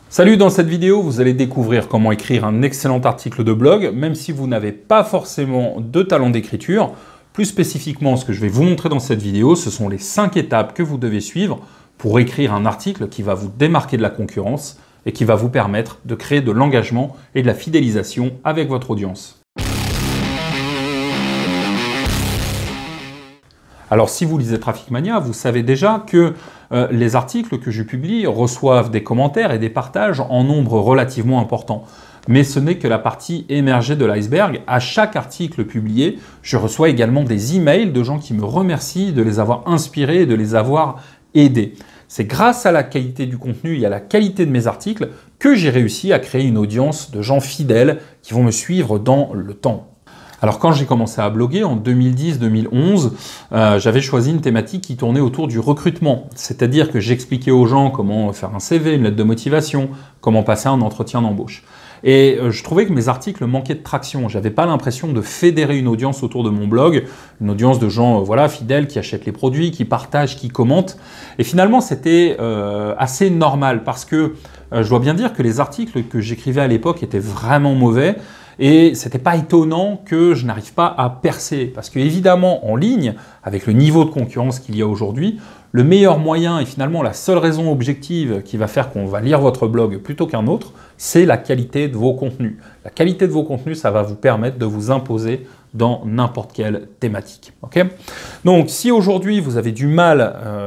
Salut, dans cette vidéo, vous allez découvrir comment écrire un excellent article de blog, même si vous n'avez pas forcément de talent d'écriture. Plus spécifiquement, ce que je vais vous montrer dans cette vidéo, ce sont les 5 étapes que vous devez suivre pour écrire un article qui va vous démarquer de la concurrence et qui va vous permettre de créer de l'engagement et de la fidélisation avec votre audience. Alors, si vous lisez Traffic Mania, vous savez déjà que les articles que je publie reçoivent des commentaires et des partages en nombre relativement important. Mais ce n'est que la partie émergée de l'iceberg. À chaque article publié, je reçois également des emails de gens qui me remercient de les avoir inspirés et de les avoir aidés. C'est grâce à la qualité du contenu et à la qualité de mes articles que j'ai réussi à créer une audience de gens fidèles qui vont me suivre dans le temps. Alors quand j'ai commencé à bloguer en 2010-2011, j'avais choisi une thématique qui tournait autour du recrutement. C'est-à-dire que j'expliquais aux gens comment faire un CV, une lettre de motivation, comment passer un entretien d'embauche. Et je trouvais que mes articles manquaient de traction. J'avais pas l'impression de fédérer une audience autour de mon blog, une audience de gens fidèles qui achètent les produits, qui partagent, qui commentent. Et finalement, c'était assez normal parce que je dois bien dire que les articles que j'écrivais à l'époque étaient vraiment mauvais. Et c'était pas étonnant que je n'arrive pas à percer. Parce que évidemment, en ligne, avec le niveau de concurrence qu'il y a aujourd'hui, le meilleur moyen et finalement la seule raison objective qui va faire qu'on va lire votre blog plutôt qu'un autre, c'est la qualité de vos contenus. La qualité de vos contenus, ça va vous permettre de vous imposer dans n'importe quelle thématique. Okay, donc, si aujourd'hui vous avez du mal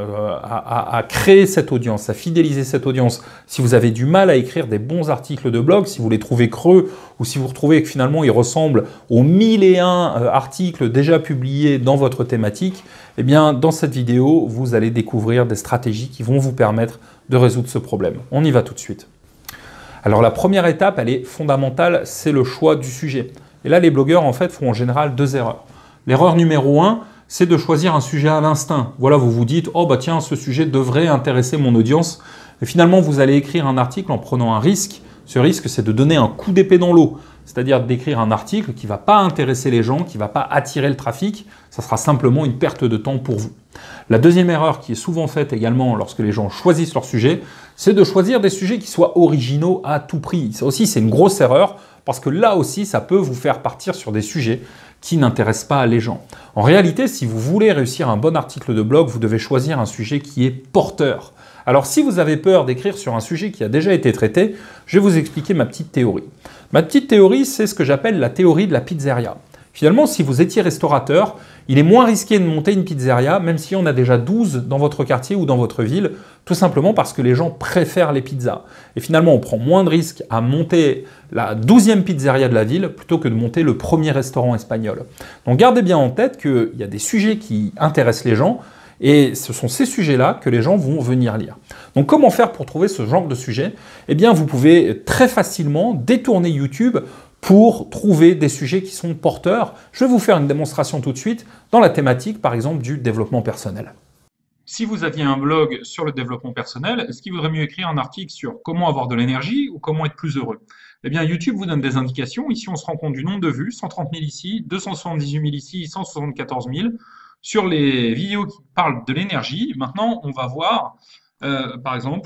à créer cette audience, à fidéliser cette audience, si vous avez du mal à écrire des bons articles de blog, si vous les trouvez creux ou si vous retrouvez que finalement ils ressemblent aux 1001 articles déjà publiés dans votre thématique, eh bien, dans cette vidéo, vous allez découvrir des stratégies qui vont vous permettre de résoudre ce problème. On y va tout de suite. Alors, la première étape, elle est fondamentale, c'est le choix du sujet. Et là, les blogueurs, en fait, font en général 2 erreurs. L'erreur numéro 1, c'est de choisir un sujet à l'instinct. Voilà, vous vous dites « Oh, bah tiens, ce sujet devrait intéresser mon audience ». Et finalement, vous allez écrire un article en prenant un risque. Ce risque, c'est de donner un coup d'épée dans l'eau. C'est-à-dire d'écrire un article qui ne va pas intéresser les gens, qui ne va pas attirer le trafic. Ça sera simplement une perte de temps pour vous. La deuxième erreur qui est souvent faite également lorsque les gens choisissent leur sujet, c'est de choisir des sujets qui soient originaux à tout prix. Ça aussi, c'est une grosse erreur parce que là aussi, ça peut vous faire partir sur des sujets qui n'intéressent pas les gens. En réalité, si vous voulez réussir un bon article de blog, vous devez choisir un sujet qui est porteur. Alors, si vous avez peur d'écrire sur un sujet qui a déjà été traité, je vais vous expliquer ma petite théorie. Ma petite théorie, c'est ce que j'appelle la théorie de la pizzeria. Finalement, si vous étiez restaurateur, il est moins risqué de monter une pizzeria, même si on a déjà 12 dans votre quartier ou dans votre ville, tout simplement parce que les gens préfèrent les pizzas. Et finalement, on prend moins de risques à monter la 12e pizzeria de la ville plutôt que de monter le premier restaurant espagnol. Donc gardez bien en tête qu'il y a des sujets qui intéressent les gens, et ce sont ces sujets-là que les gens vont venir lire. Donc comment faire pour trouver ce genre de sujet? Eh bien, vous pouvez très facilement détourner YouTube pour trouver des sujets qui sont porteurs. Je vais vous faire une démonstration tout de suite dans la thématique, par exemple, du développement personnel. Si vous aviez un blog sur le développement personnel, est-ce qu'il vaudrait mieux écrire un article sur comment avoir de l'énergie ou comment être plus heureux? Eh bien, YouTube vous donne des indications. Ici, on se rend compte du nombre de vues, 130 000 ici, 278 000 ici, 174 000. Sur les vidéos qui parlent de l'énergie, maintenant, on va voir, par exemple,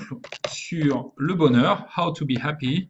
sur le bonheur, How to be happy.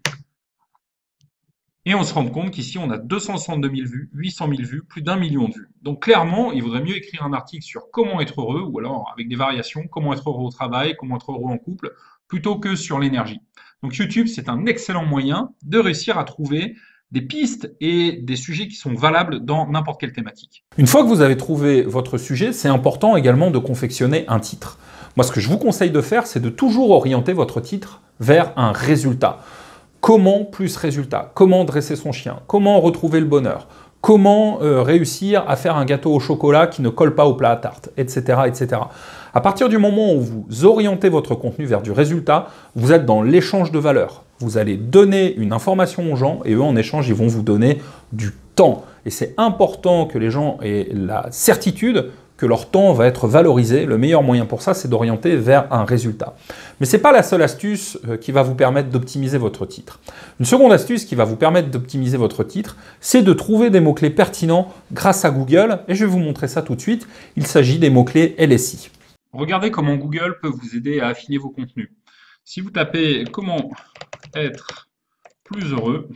Et on se rend compte qu'ici, on a 262 000 vues, 800 000 vues, plus d'1 million de vues. Donc clairement, il vaudrait mieux écrire un article sur comment être heureux, ou alors avec des variations, comment être heureux au travail, comment être heureux en couple, plutôt que sur l'énergie. Donc YouTube, c'est un excellent moyen de réussir à trouver des pistes et des sujets qui sont valables dans n'importe quelle thématique. Une fois que vous avez trouvé votre sujet, c'est important également de confectionner un titre. Moi, ce que je vous conseille de faire, c'est de toujours orienter votre titre vers un résultat. Comment plus résultat? Comment dresser son chien? Comment retrouver le bonheur? Comment réussir à faire un gâteau au chocolat qui ne colle pas au plat à tarte, etc., etc. À partir du moment où vous orientez votre contenu vers du résultat, vous êtes dans l'échange de valeur. Vous allez donner une information aux gens et eux, en échange, ils vont vous donner du temps. Et c'est important que les gens aient la certitude que leur temps va être valorisé. Le meilleur moyen pour ça, c'est d'orienter vers un résultat. Mais ce n'est pas la seule astuce qui va vous permettre d'optimiser votre titre. Une seconde astuce qui va vous permettre d'optimiser votre titre, c'est de trouver des mots-clés pertinents grâce à Google. Et je vais vous montrer ça tout de suite. Il s'agit des mots-clés LSI. Regardez comment Google peut vous aider à affiner vos contenus. Si vous tapez « Comment être plus heureux,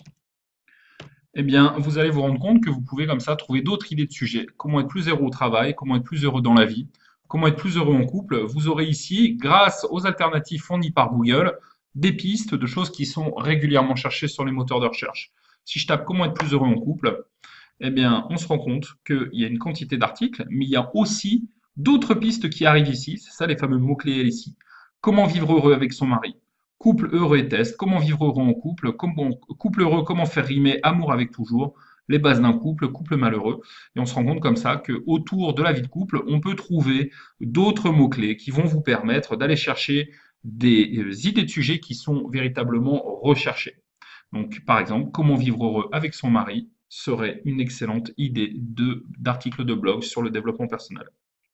eh bien, vous allez vous rendre compte que vous pouvez comme ça trouver d'autres idées de sujets. Comment être plus heureux au travail, comment être plus heureux dans la vie, comment être plus heureux en couple. Vous aurez ici, grâce aux alternatives fournies par Google, des pistes de choses qui sont régulièrement cherchées sur les moteurs de recherche. Si je tape comment être plus heureux en couple, eh bien, on se rend compte qu'il y a une quantité d'articles, mais il y a aussi d'autres pistes qui arrivent ici. C'est ça les fameux mots-clés ici. Comment vivre heureux avec son mari? Couple heureux et test, comment vivre heureux en couple, couple heureux, comment faire rimer amour avec toujours, les bases d'un couple, couple malheureux. Et on se rend compte comme ça qu'autour de la vie de couple, on peut trouver d'autres mots-clés qui vont vous permettre d'aller chercher des idées de sujets qui sont véritablement recherchées. Donc, par exemple, comment vivre heureux avec son mari serait une excellente idée d'article de blog sur le développement personnel.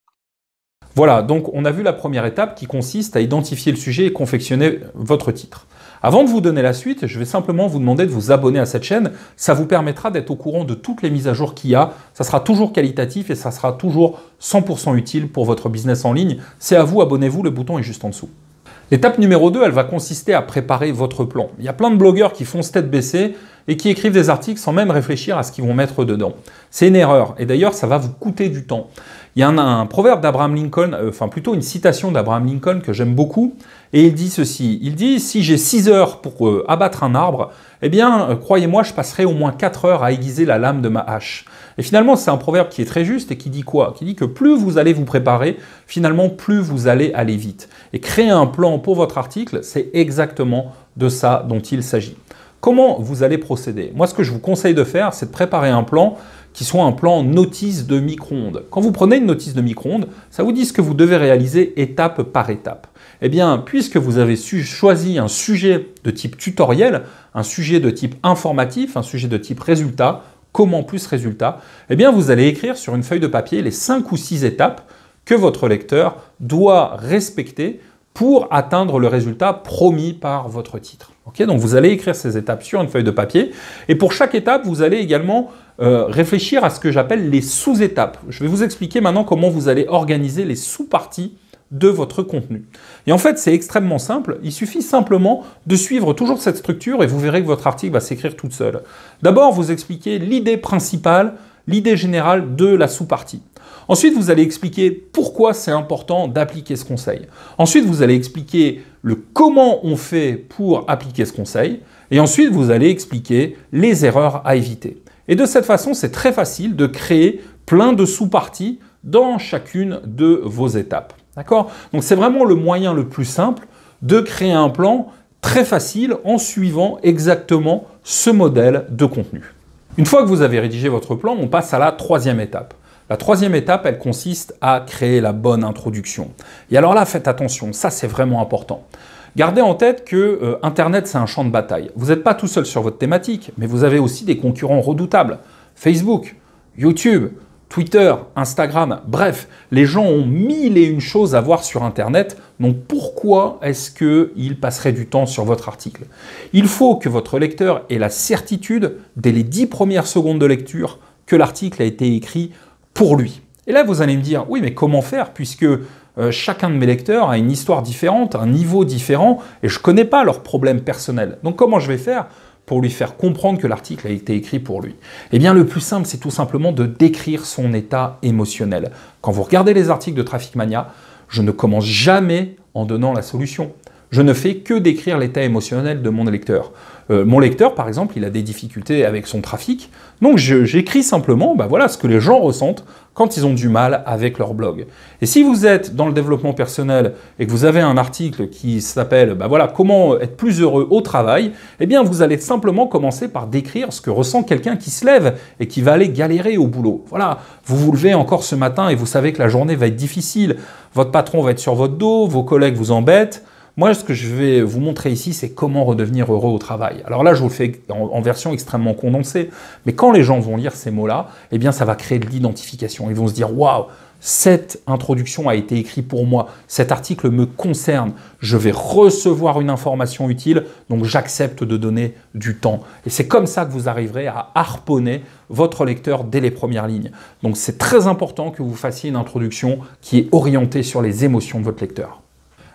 Voilà, donc on a vu la première étape qui consiste à identifier le sujet et confectionner votre titre. Avant de vous donner la suite, je vais simplement vous demander de vous abonner à cette chaîne. Ça vous permettra d'être au courant de toutes les mises à jour qu'il y a. Ça sera toujours qualitatif et ça sera toujours 100% utile pour votre business en ligne. C'est à vous, abonnez-vous, le bouton est juste en dessous. L'étape numéro 2, elle va consister à préparer votre plan. Il y a plein de blogueurs qui font tête baissée et qui écrivent des articles sans même réfléchir à ce qu'ils vont mettre dedans. C'est une erreur et d'ailleurs ça va vous coûter du temps. Il y a un proverbe d'Abraham Lincoln, enfin plutôt une citation d'Abraham Lincoln que j'aime beaucoup et il dit ceci, il dit « Si j'ai 6 heures pour abattre un arbre, eh bien croyez-moi je passerai au moins 4 heures à aiguiser la lame de ma hache ». Et finalement, c'est un proverbe qui est très juste et qui dit quoi? Qui dit que plus vous allez vous préparer, finalement, plus vous allez aller vite. Et créer un plan pour votre article, c'est exactement de ça dont il s'agit. Comment vous allez procéder? Moi, ce que je vous conseille de faire, c'est de préparer un plan qui soit un plan notice de micro-ondes. Quand vous prenez une notice de micro-ondes, ça vous dit ce que vous devez réaliser étape par étape. Eh bien, puisque vous avez choisi un sujet de type tutoriel, un sujet de type informatif, un sujet de type résultat, comment plus résultat, eh bien vous allez écrire sur une feuille de papier les 5 ou 6 étapes que votre lecteur doit respecter pour atteindre le résultat promis par votre titre. Okay, donc vous allez écrire ces étapes sur une feuille de papier et pour chaque étape, vous allez également réfléchir à ce que j'appelle les sous-étapes. Je vais vous expliquer maintenant comment vous allez organiser les sous-parties de votre contenu. Et en fait, c'est extrêmement simple. Il suffit simplement de suivre toujours cette structure et vous verrez que votre article va s'écrire toute seule. D'abord, vous expliquez l'idée principale, l'idée générale de la sous-partie. Ensuite, vous allez expliquer pourquoi c'est important d'appliquer ce conseil. Ensuite, vous allez expliquer le comment on fait pour appliquer ce conseil. Et ensuite, vous allez expliquer les erreurs à éviter. Et de cette façon, c'est très facile de créer plein de sous-parties dans chacune de vos étapes. D'accord? Donc c'est vraiment le moyen le plus simple de créer un plan très facile en suivant exactement ce modèle de contenu. Une fois que vous avez rédigé votre plan, on passe à la troisième étape. La troisième étape, elle consiste à créer la bonne introduction. Et alors là, faites attention, ça c'est vraiment important. Gardez en tête que Internet, c'est un champ de bataille. Vous n'êtes pas tout seul sur votre thématique, mais vous avez aussi des concurrents redoutables. Facebook, YouTube, Twitter, Instagram, bref, les gens ont 1001 choses à voir sur Internet, donc pourquoi est-ce qu'ils passeraient du temps sur votre article? Il faut que votre lecteur ait la certitude, dès les 10 premières secondes de lecture, que l'article a été écrit pour lui. Et là, vous allez me dire, oui, mais comment faire puisque chacun de mes lecteurs a une histoire différente, un niveau différent, et je ne connais pas leurs problèmes personnels. Donc comment je vais faire pour lui faire comprendre que l'article a été écrit pour lui? Eh bien, le plus simple, c'est tout simplement de décrire son état émotionnel. Quand vous regardez les articles de Traffic Mania, je ne commence jamais en donnant la solution. Je ne fais que décrire l'état émotionnel de mon lecteur. Mon lecteur, par exemple, il a des difficultés avec son trafic, donc j'écris simplement voilà, ce que les gens ressentent quand ils ont du mal avec leur blog. Et si vous êtes dans le développement personnel et que vous avez un article qui s'appelle voilà, comment être plus heureux au travail, eh bien vous allez simplement commencer par décrire ce que ressent quelqu'un qui se lève et qui va aller galérer au boulot. Voilà, vous vous levez encore ce matin et vous savez que la journée va être difficile, votre patron va être sur votre dos, vos collègues vous embêtent. Moi, ce que je vais vous montrer ici, c'est comment redevenir heureux au travail. Alors là, je vous le fais en version extrêmement condensée, mais quand les gens vont lire ces mots-là, eh bien, ça va créer de l'identification. Ils vont se dire « Waouh, cette introduction a été écrite pour moi, cet article me concerne, je vais recevoir une information utile, donc j'accepte de donner du temps. » Et c'est comme ça que vous arriverez à harponner votre lecteur dès les premières lignes. Donc c'est très important que vous fassiez une introduction qui est orientée sur les émotions de votre lecteur.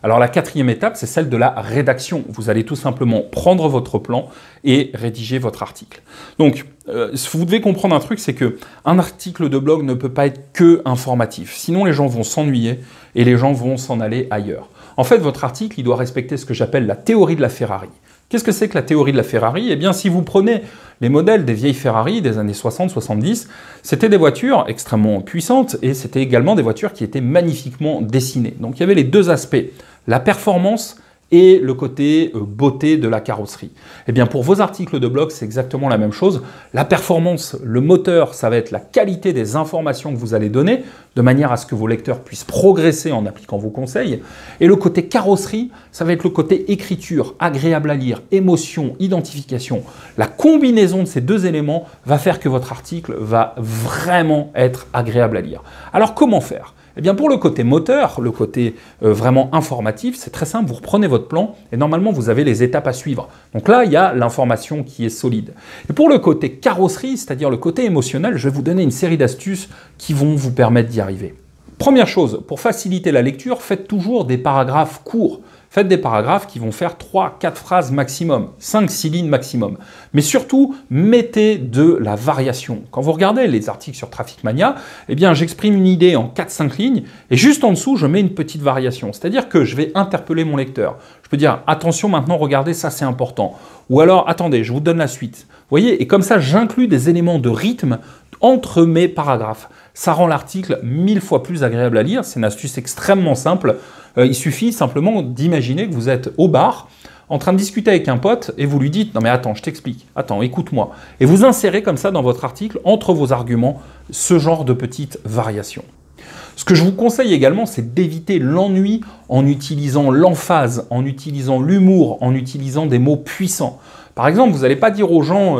Alors la quatrième étape, c'est celle de la rédaction. Vous allez tout simplement prendre votre plan et rédiger votre article. Donc, vous devez comprendre un truc, c'est que un article de blog ne peut pas être que informatif. Sinon, les gens vont s'ennuyer et les gens vont s'en aller ailleurs. En fait, votre article, il doit respecter ce que j'appelle la théorie de la Ferrari. Qu'est-ce que c'est que la théorie de la Ferrari? Eh bien, si vous prenez les modèles des vieilles Ferrari des années 60-70, c'était des voitures extrêmement puissantes et c'était également des voitures qui étaient magnifiquement dessinées. Donc, il y avait les deux aspects, la performance et le côté beauté de la carrosserie. Eh bien, pour vos articles de blog, c'est exactement la même chose. La performance, le moteur, ça va être la qualité des informations que vous allez donner, de manière à ce que vos lecteurs puissent progresser en appliquant vos conseils. Et le côté carrosserie, ça va être le côté écriture, agréable à lire, émotion, identification. La combinaison de ces deux éléments va faire que votre article va vraiment être agréable à lire. Alors, comment faire ? Eh bien, pour le côté moteur, le côté vraiment informatif, c'est très simple. Vous reprenez votre plan et normalement, vous avez les étapes à suivre. Donc là, il y a l'information qui est solide. Et pour le côté carrosserie, c'est-à-dire le côté émotionnel, je vais vous donner une série d'astuces qui vont vous permettre d'y arriver. Première chose, pour faciliter la lecture, faites toujours des paragraphes courts. Faites des paragraphes qui vont faire 3-4 phrases maximum, 5-6 lignes maximum. Mais surtout, mettez de la variation. Quand vous regardez les articles sur Traffic Mania, eh bien, j'exprime une idée en 4-5 lignes et juste en dessous, je mets une petite variation. C'est-à-dire que je vais interpeller mon lecteur. Je peux dire, attention maintenant, regardez, ça c'est important. Ou alors, attendez, je vous donne la suite. Vous voyez, et comme ça, j'inclus des éléments de rythme entre mes paragraphes. Ça rend l'article 1000 fois plus agréable à lire. C'est une astuce extrêmement simple. Il suffit simplement d'imaginer que vous êtes au bar, en train de discuter avec un pote, et vous lui dites « Non mais attends, je t'explique. Attends, écoute-moi. » Et vous insérez comme ça dans votre article, entre vos arguments, ce genre de petites variations. Ce que je vous conseille également, c'est d'éviter l'ennui en utilisant l'emphase, en utilisant l'humour, en utilisant des mots puissants. Par exemple, vous n'allez pas dire aux gens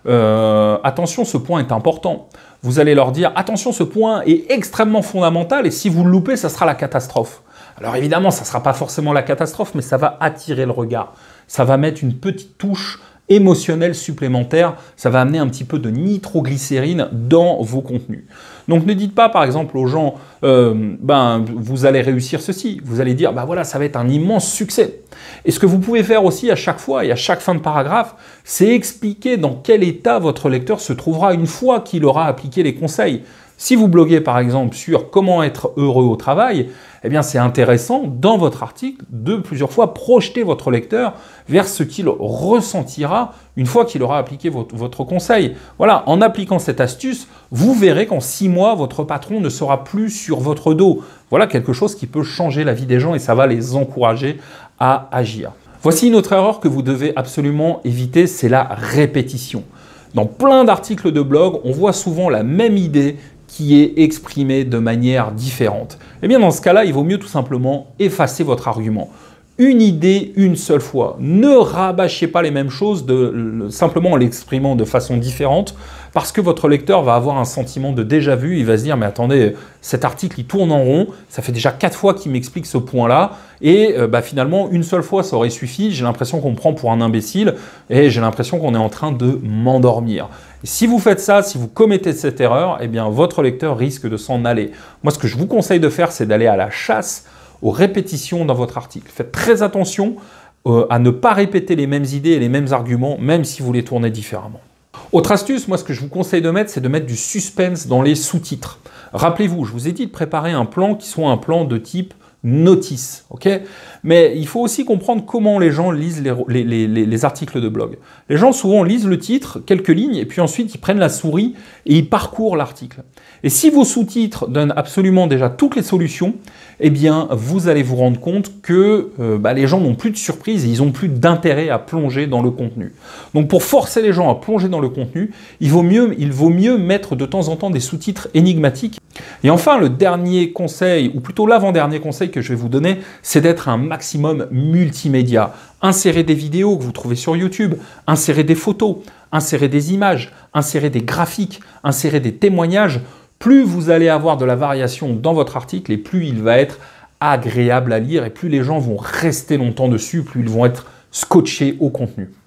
attention, ce point est important ». Vous allez leur dire « Attention, ce point est extrêmement fondamental et si vous le loupez, ça sera la catastrophe ». Alors évidemment, ça ne sera pas forcément la catastrophe, mais ça va attirer le regard. Ça va mettre une petite touche émotionnelle supplémentaire. Ça va amener un petit peu de nitroglycérine dans vos contenus. Donc ne dites pas par exemple aux gens vous allez réussir ceci. Vous allez dire voilà, ça va être un immense succès. Et ce que vous pouvez faire aussi à chaque fois et à chaque fin de paragraphe, c'est expliquer dans quel état votre lecteur se trouvera une fois qu'il aura appliqué les conseils. Si vous bloguez par exemple sur comment être heureux au travail, eh bien c'est intéressant dans votre article de plusieurs fois projeter votre lecteur vers ce qu'il ressentira une fois qu'il aura appliqué votre conseil. Voilà, en appliquant cette astuce, vous verrez qu'en 6 mois, votre patron ne sera plus sur votre dos. Voilà quelque chose qui peut changer la vie des gens et ça va les encourager à agir. Voici une autre erreur que vous devez absolument éviter, c'est la répétition. Dans plein d'articles de blog, on voit souvent la même idée qui est exprimée de manière différente. Eh bien, dans ce cas-là, il vaut mieux tout simplement effacer votre argument. Une idée, une seule fois. Ne rabâchez pas les mêmes choses simplement en l'exprimant de façon différente parce que votre lecteur va avoir un sentiment de déjà-vu. Il va se dire « Mais attendez, cet article, il tourne en rond. Ça fait déjà 4 fois qu'il m'explique ce point-là. Et finalement, une seule fois, ça aurait suffi. J'ai l'impression qu'on me prend pour un imbécile et j'ai l'impression qu'on est en train de m'endormir. » Si vous faites ça, si vous commettez cette erreur, eh bien, votre lecteur risque de s'en aller. Moi, ce que je vous conseille de faire, c'est d'aller à la chasse aux répétitions dans votre article. Faites très attention à ne pas répéter les mêmes idées et les mêmes arguments, même si vous les tournez différemment. Autre astuce, moi ce que je vous conseille de mettre, c'est de mettre du suspense dans les sous-titres. Rappelez-vous, je vous ai dit de préparer un plan qui soit un plan de type notice, ok? Mais il faut aussi comprendre comment les gens lisent les articles de blog. Les gens souvent lisent le titre, quelques lignes, et puis ensuite ils prennent la souris et ils parcourent l'article. Et si vos sous-titres donnent absolument déjà toutes les solutions, eh bien vous allez vous rendre compte que les gens n'ont plus de surprise et ils n'ont plus d'intérêt à plonger dans le contenu. Donc pour forcer les gens à plonger dans le contenu, il vaut mieux mettre de temps en temps des sous-titres énigmatiques. Et enfin, le dernier conseil, ou plutôt l'avant-dernier conseil que je vais vous donner, c'est d'être un maximum multimédia. Insérez des vidéos que vous trouvez sur YouTube, insérez des photos, insérez des images, insérez des graphiques, insérez des témoignages. Plus vous allez avoir de la variation dans votre article et plus il va être agréable à lire et plus les gens vont rester longtemps dessus, plus ils vont être scotchés au contenu.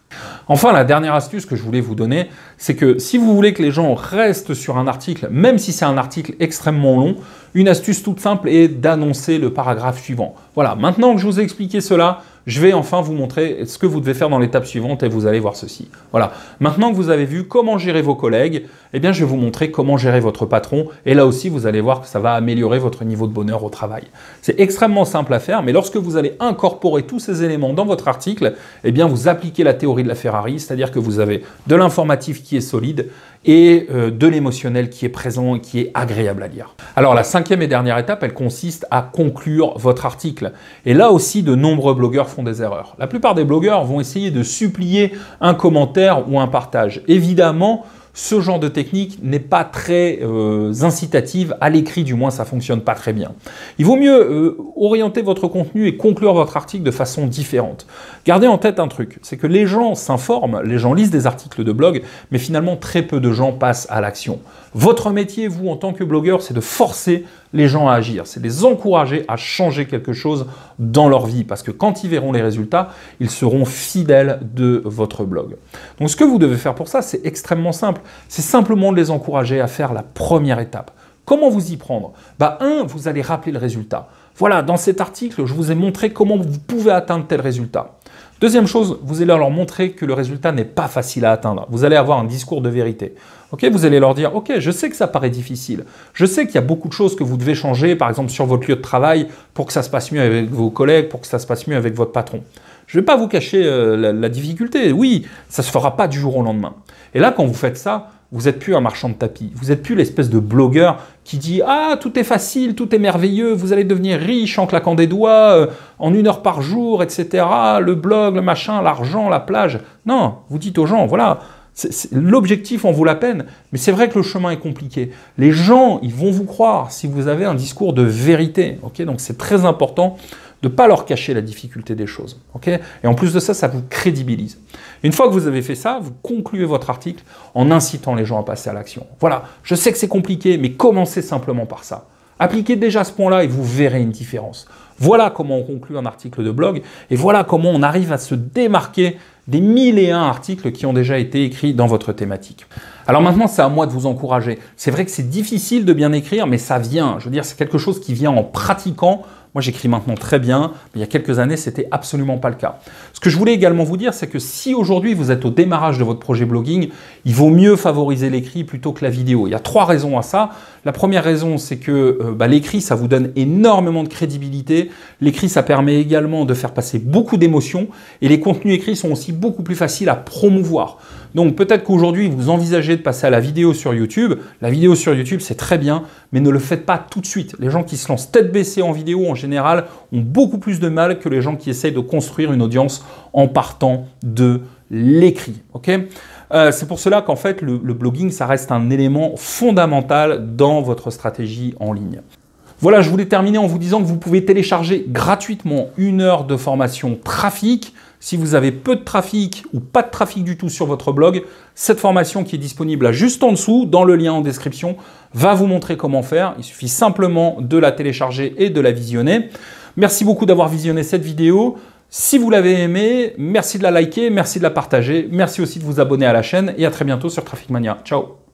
Enfin, la dernière astuce que je voulais vous donner, c'est que si vous voulez que les gens restent sur un article, même si c'est un article extrêmement long, une astuce toute simple est d'annoncer le paragraphe suivant. Voilà, maintenant que je vous ai expliqué cela, je vais enfin vous montrer ce que vous devez faire dans l'étape suivante et vous allez voir ceci. Voilà, maintenant que vous avez vu comment gérer vos collègues, eh bien je vais vous montrer comment gérer votre patron et là aussi vous allez voir que ça va améliorer votre niveau de bonheur au travail. C'est extrêmement simple à faire, mais lorsque vous allez incorporer tous ces éléments dans votre article, eh bien vous appliquez la théorie de la Ferrari, c'est-à-dire que vous avez de l'informatif qui est solide et de l'émotionnel qui est présent et qui est agréable à lire. Alors la cinquième et dernière étape, elle consiste à conclure votre article. Et là aussi, de nombreux blogueurs font des erreurs. La plupart des blogueurs vont essayer de supplier un commentaire ou un partage. Évidemment, ce genre de technique n'est pas très incitative, à l'écrit du moins ça ne fonctionne pas très bien. Il vaut mieux orienter votre contenu et conclure votre article de façon différente. Gardez en tête un truc, c'est que les gens s'informent, les gens lisent des articles de blog, mais finalement très peu de gens passent à l'action. Votre métier, vous en tant que blogueur, c'est de forcer les gens à agir, c'est de les encourager à changer quelque chose dans leur vie, parce que quand ils verront les résultats, ils seront fidèles de votre blog. Donc ce que vous devez faire pour ça, c'est extrêmement simple. C'est simplement de les encourager à faire la première étape. Comment vous y prendre? Vous allez rappeler le résultat. Voilà, dans cet article, je vous ai montré comment vous pouvez atteindre tel résultat. Deuxième chose, vous allez leur montrer que le résultat n'est pas facile à atteindre. Vous allez avoir un discours de vérité. Okay, vous allez leur dire, ok, je sais que ça paraît difficile. Je sais qu'il y a beaucoup de choses que vous devez changer, par exemple sur votre lieu de travail, pour que ça se passe mieux avec vos collègues, pour que ça se passe mieux avec votre patron. Je ne vais pas vous cacher la difficulté. Oui, ça ne se fera pas du jour au lendemain. Et là, quand vous faites ça, vous n'êtes plus un marchand de tapis. Vous n'êtes plus l'espèce de blogueur qui dit « Ah, tout est facile, tout est merveilleux, vous allez devenir riche en claquant des doigts, en 1 heure par jour, etc. Le blog, le machin, l'argent, la plage. » Non, vous dites aux gens, voilà, l'objectif en vaut la peine, mais c'est vrai que le chemin est compliqué. Les gens, ils vont vous croire si vous avez un discours de vérité. Okay, donc c'est très important de ne pas leur cacher la difficulté des choses. Okay, et en plus de ça, ça vous crédibilise. Une fois que vous avez fait ça, vous concluez votre article en incitant les gens à passer à l'action. Voilà, je sais que c'est compliqué, mais commencez simplement par ça. Appliquez déjà ce point-là et vous verrez une différence. Voilà comment on conclut un article de blog et voilà comment on arrive à se démarquer des 1001 articles qui ont déjà été écrits dans votre thématique. Alors maintenant, c'est à moi de vous encourager. C'est vrai que c'est difficile de bien écrire, mais ça vient. Je veux dire, c'est quelque chose qui vient en pratiquant. Moi, j'écris maintenant très bien, mais il y a quelques années, c'était absolument pas le cas. Ce que je voulais également vous dire, c'est que si aujourd'hui vous êtes au démarrage de votre projet blogging, il vaut mieux favoriser l'écrit plutôt que la vidéo. Il y a 3 raisons à ça. La première raison, c'est que l'écrit, ça vous donne énormément de crédibilité. L'écrit, ça permet également de faire passer beaucoup d'émotions et les contenus écrits sont aussi beaucoup plus faciles à promouvoir. Donc peut-être qu'aujourd'hui, vous envisagez de passer à la vidéo sur YouTube. La vidéo sur YouTube, c'est très bien, mais ne le faites pas tout de suite. Les gens qui se lancent tête baissée en vidéo, en général, ont beaucoup plus de mal que les gens qui essayent de construire une audience en partant de l'écrit. Okay, c'est pour cela qu'en fait, le blogging, ça reste un élément fondamental dans votre stratégie en ligne. Voilà, je voulais terminer en vous disant que vous pouvez télécharger gratuitement 1 heure de formation trafic. Si vous avez peu de trafic ou pas de trafic du tout sur votre blog, cette formation qui est disponible là juste en dessous, dans le lien en description, va vous montrer comment faire. Il suffit simplement de la télécharger et de la visionner. Merci beaucoup d'avoir visionné cette vidéo. Si vous l'avez aimée, merci de la liker, merci de la partager, merci aussi de vous abonner à la chaîne et à très bientôt sur Traffic Mania. Ciao!